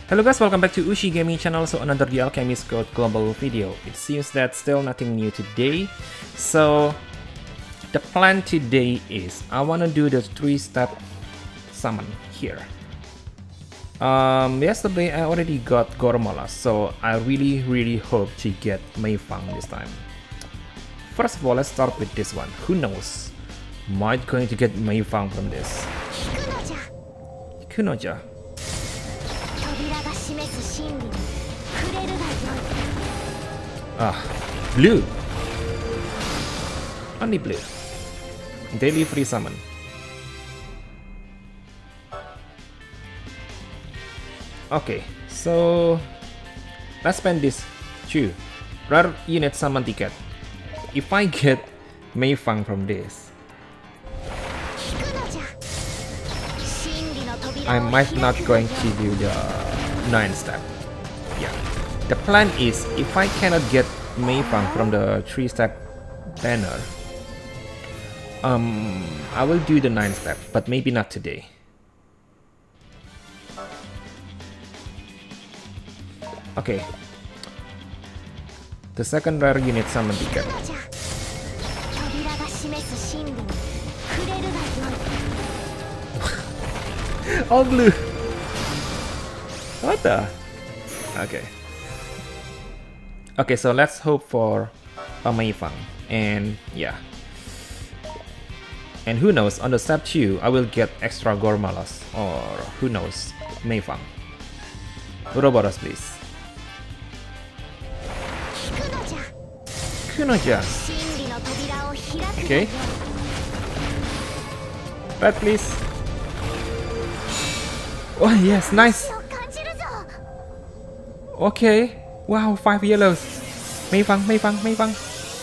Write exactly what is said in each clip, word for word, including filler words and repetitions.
Hello guys, welcome back to Ushi Gaming channel. So another the Alchemist Code GLOBAL video. It seems that still nothing new today. So the plan today is I want to do the three-step summon here. Um, yesterday I already got Gormalas, so I really really hope to get Meifang this time. First of all, let's start with this one. Who knows? Might going to get Meifang from this. Kunoja. Ah, blue. Only blue. Daily free summon. Okay, so let's spend this two rare unit summon ticket. If I get Meifang from this, I might not going to do the nine step. Yeah, the plan is if I cannot get Meifang from the three step banner, um, I will do the nine step, but maybe not today. Okay, the second rare unit summon ticket. All blue. What the? Okay. Okay, so let's hope for a Meifang, and yeah. And who knows, on the step two, I will get extra Gormalas, or who knows, Meifang. Uroboros, please. Kunoja. Okay. Red, please. Oh yes, nice. Okay. Wow, five yellows. Meifang, Meifang, Meifang.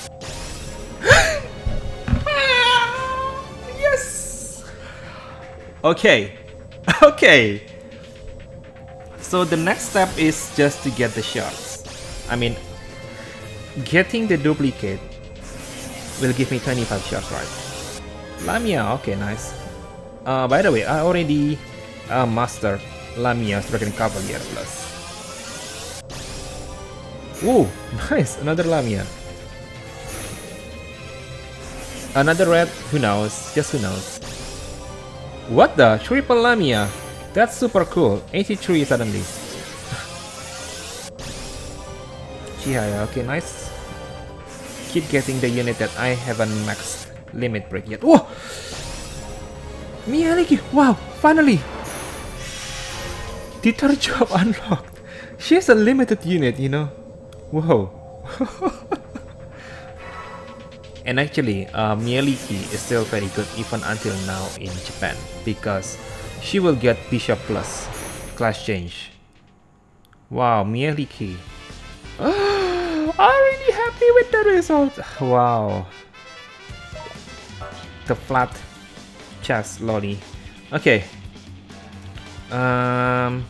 Yes. Okay. Okay. So the next step is just to get the shards. I mean, getting the duplicate will give me twenty-five shards, right? Lamia, okay, nice. Uh, by the way, I already uh, mastered Lamia's Dragon Cavalier Plus. Woo, nice, another Lamia. Another red, who knows, just who knows. What the? Triple Lamia, that's super cool. eighty-three suddenly. Chihaya, okay, nice. Keep getting the unit that I haven't maxed limit break yet. Whoa! Miyaliki, wow, finally! Did her job unlocked? She's a limited unit, you know. Whoa. And actually, uh, Miyaliki is still very good even until now in Japan, because she will get Bishop Plus class change. Wow, Miyaliki. I'm really happy with the result. Wow. The flat chest lolly. Okay. Um,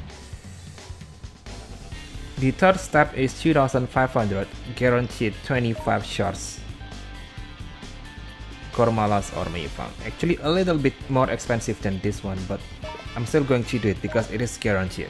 the third step is two thousand five hundred, guaranteed twenty-five shards. Gormalas or Meifang. Actually, a little bit more expensive than this one, but I'm still going to do it because it is guaranteed.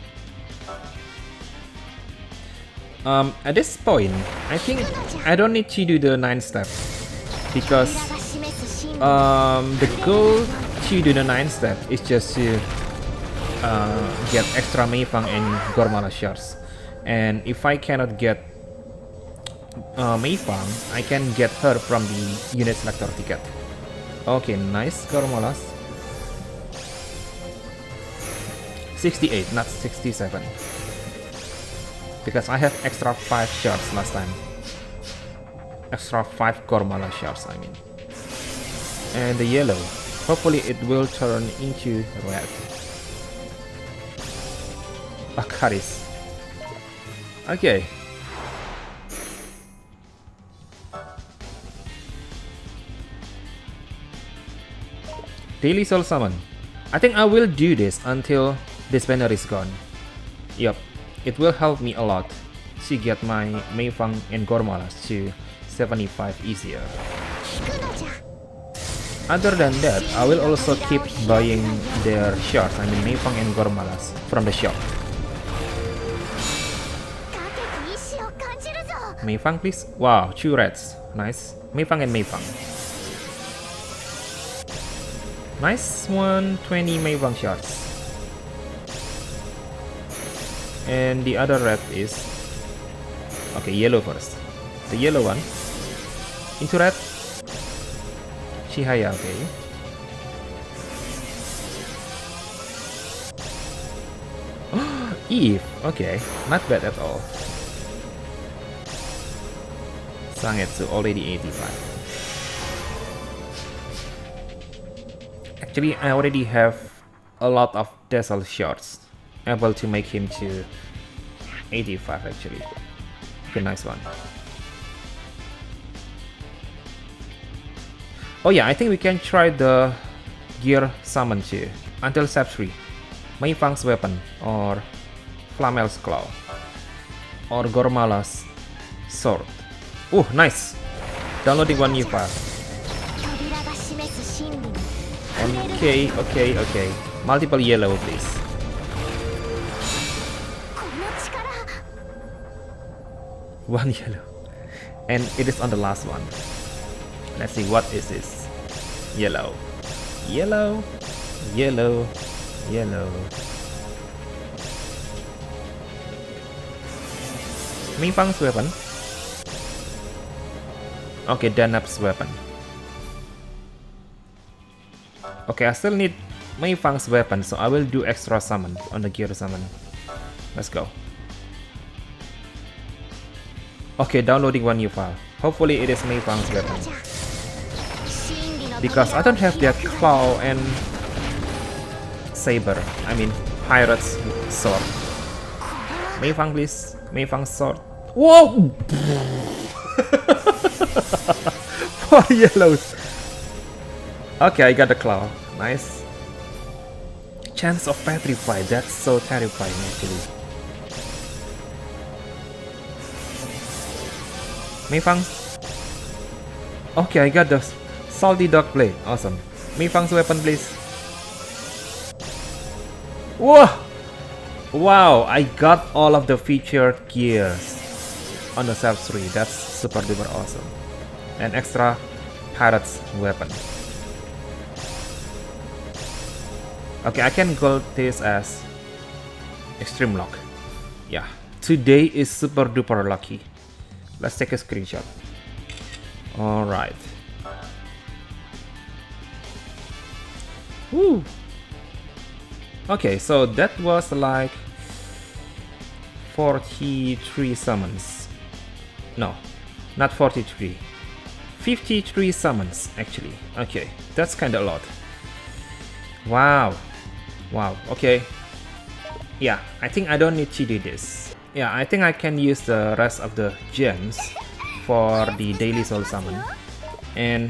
Um, at this point, I think I don't need to do the nine step, because um, the goal to do the nine step is just to uh, get extra Meifang and Gormalas shards. And if I cannot get uh, Meifang, I can get her from the unit selector ticket. Okay, nice Gormalas. sixty-eight, not sixty-seven. Because I have extra five shards last time. Extra five Gormalas shards, I mean. And the yellow. Hopefully it will turn into red. Akaris. Okay. Daily Soul Summon. I think I will do this until this banner is gone. Yup. It will help me a lot to get my Meifang and Gormalas to seventy-five easier. Other than that, I will also keep buying their shards, I mean Meifang and Gormalas, from the shop. Meifang, please. Wow, two reds. Nice. Meifang and Meifang. Nice one, twenty Meifang shards. And the other red is... Okay, yellow first. The yellow one. Into red. Chihaya, okay. Eve, okay. Not bad at all. Sangetsu already eighty-five. Actually, I already have a lot of Dazzle shards, able to make him to eighty-five actually. Okay, nice one. Oh yeah, I think we can try the gear summon too. Until step three. Meifang's weapon, or Flamel's claw, or Gormalas sword. Oh, nice! Downloading one new file. Okay, okay, okay. Multiple yellow, please. One yellow. And it is on the last one. Let's see, what is this? Yellow. Yellow. Yellow. Yellow. Meifang's weapon. Okay, Danab's weapon. Okay, I still need Meifang's weapon, so I will do extra summon on the gear summon. Let's go. Okay, downloading one new file. Hopefully it is Meifang's weapon. Because I don't have their claw and saber. I mean, pirate's sword. Meifang, please. Meifang's sword. Whoa! Four yellows. Okay, I got the claw. Nice. Chance of petrify. That's so terrifying actually. Meifang. Okay, I got the salty dog blade. Awesome. Meifang's weapon, please. Whoa! Wow, I got all of the featured gears on the step three. That's super duper awesome. An extra pirate's weapon. Okay, I can call this as extreme luck. Yeah, today is super duper lucky. Let's take a screenshot. Alright. Woo! Okay, so that was like forty-three summons. No, not forty-three. fifty-three summons actually. Okay, that's kinda a lot. Wow. Wow, okay. Yeah, I think I don't need to do this. Yeah, I think I can use the rest of the gems for the daily soul summon. And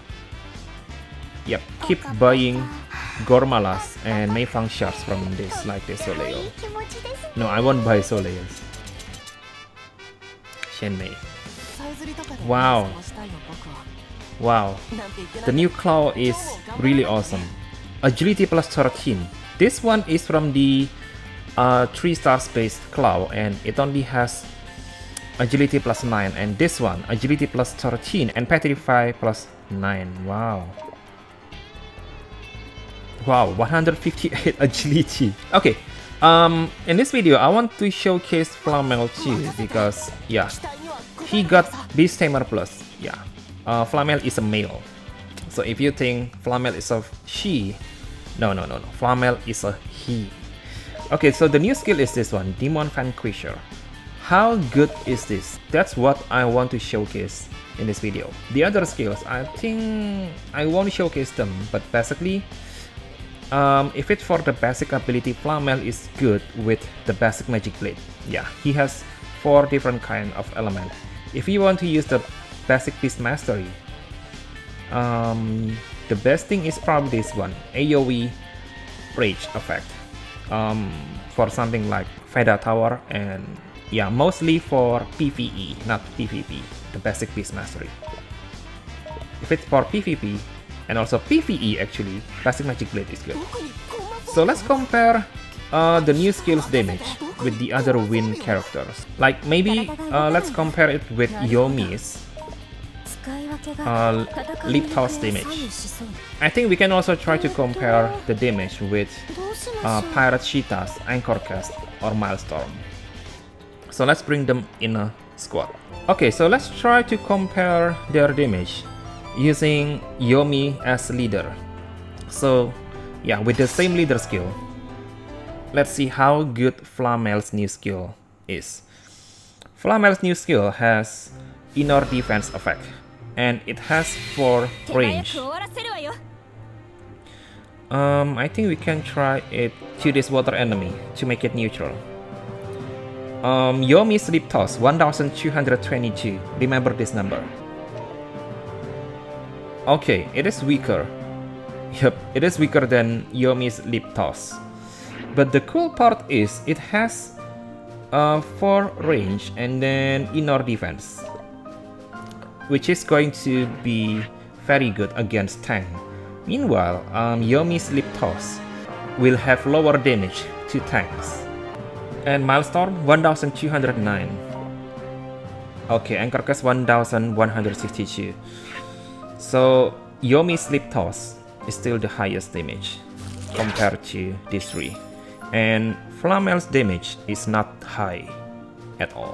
yep, keep buying Gormalas and Meifang shards from this, like the Soleo. No, I won't buy Soleos. Shenmei. Wow. Wow. The new claw is really awesome. Agility plus thirteen. This one is from the uh, three star space claw, and it only has agility plus nine. And this one, agility plus thirteen and petrify plus nine. Wow. Wow, one hundred fifty-eight agility. Okay, um, in this video, I want to showcase Flamel too, because yeah, he got this Tamer plus. Yeah, uh, Flamel is a male. So if you think Flamel is a she, no, no, no, no. Flamel is a he. Okay, so the new skill is this one, Demon Vanquisher. How good is this? That's what I want to showcase in this video. The other skills, I think I won't showcase them, but basically, um, if it's for the basic ability, Flamel is good with the basic magic blade. Yeah, he has four different kind of element. If you want to use the basic beast mastery, um, the best thing is probably this one, A O E rage effect. Um, for something like Veda Tower, and yeah, mostly for PvE, not PvP, the basic beast mastery. If it's for PvP and also PvE, actually, basic magic blade is good. So let's compare uh, the new skills damage. with the other wind characters. Like maybe uh, let's compare it with Yomi's uh, lip toss damage. I think we can also try to compare the damage with uh, Pirate Cheetah's Anchor Cast or Milestorm. So let's bring them in a squad. Okay, so let's try to compare their damage using Yomi as leader. So yeah, with the same leader skill, let's see how good Flamel's new skill is. Flamel's new skill has inner defense effect, and it has four range. Um, I think we can try it to this water enemy to make it neutral. Um, Yomi's Lip Toss, one thousand two hundred twenty-two. Remember this number. Okay, it is weaker. Yep, it is weaker than Yomi's Lip Toss. But the cool part is it has uh, four range and then inner defense, which is going to be very good against tank. Meanwhile, um, Yomi's Lip Toss will have lower damage to tanks. And Milestorm, one thousand two hundred nine. Okay, Anchor Cast, one thousand one hundred sixty-two. So Yomi's Lip Toss is still the highest damage compared to these three. And Flamel's damage is not high at all.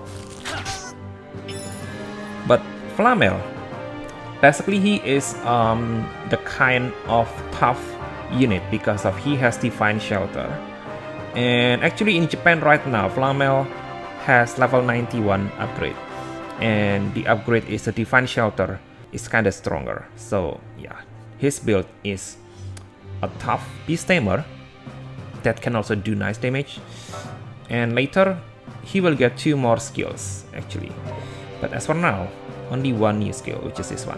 But Flamel, basically he is um, the kind of tough unit because of he has Divine Shelter. And actually in Japan right now, Flamel has level ninety-one upgrade. And the upgrade is the Divine Shelter is kinda stronger. So yeah, his build is a tough Beast Tamer that can also do nice damage. And later, he will get two more skills actually. But as for now, only one new skill, which is this one.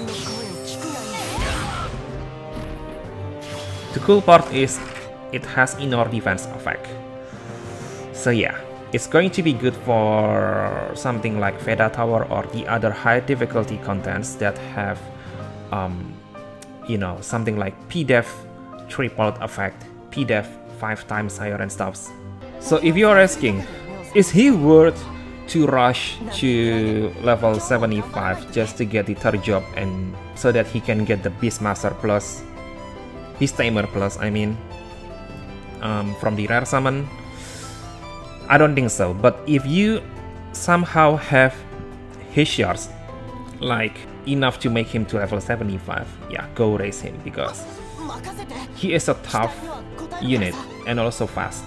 The cool part is it has inner defense effect. So yeah, it's going to be good for something like Veda Tower or the other high difficulty contents that have um, you know, something like P def triple effect, P def five times higher and stuffs. So if you are asking, is he worth to rush to level seventy-five just to get the third job and so that he can get the Beastmaster plus, Beast Tamer plus, I mean, um, from the rare summon? I don't think so, but if you somehow have his shards, like enough to make him to level seventy-five, yeah, go raise him because he is a tough unit and also fast.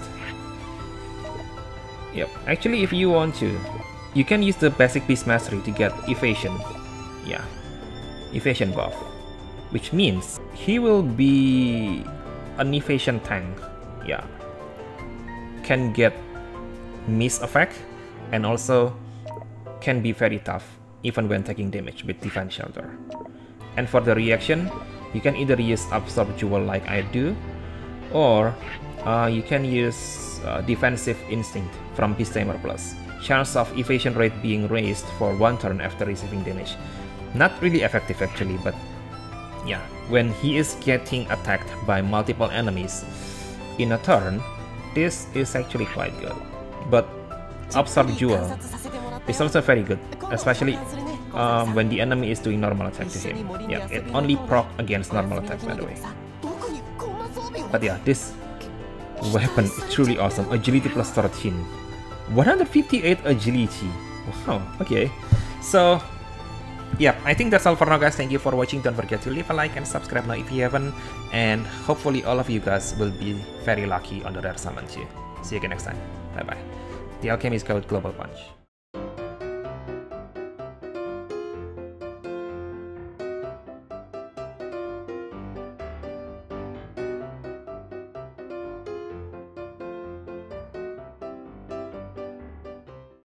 Yep, actually if you want to, you can use the basic Beast Mastery to get evasion. Yeah, evasion buff, which means he will be an evasion tank. Yeah, can get miss effect and also can be very tough even when taking damage with Divine Shelter. And for the reaction, you can either use Absorb Jewel like I do, or uh, you can use uh, Defensive Instinct from Beast Tamer Plus. Chance of evasion rate being raised for one turn after receiving damage. Not really effective actually, but yeah, when he is getting attacked by multiple enemies in a turn, this is actually quite good. But Absorb Jewel is also very good, especially um, when the enemy is doing normal attack to him. Yeah, it only proc against normal attack, by the way. But yeah, this weapon is truly awesome. Agility plus thirteen. one hundred fifty-eight agility. Wow, okay. So, yeah, I think that's all for now, guys. Thank you for watching. Don't forget to leave a like and subscribe now if you haven't. And hopefully all of you guys will be very lucky on the rare summon too. See you again next time. Bye-bye. The Alchemist Code Global Punch.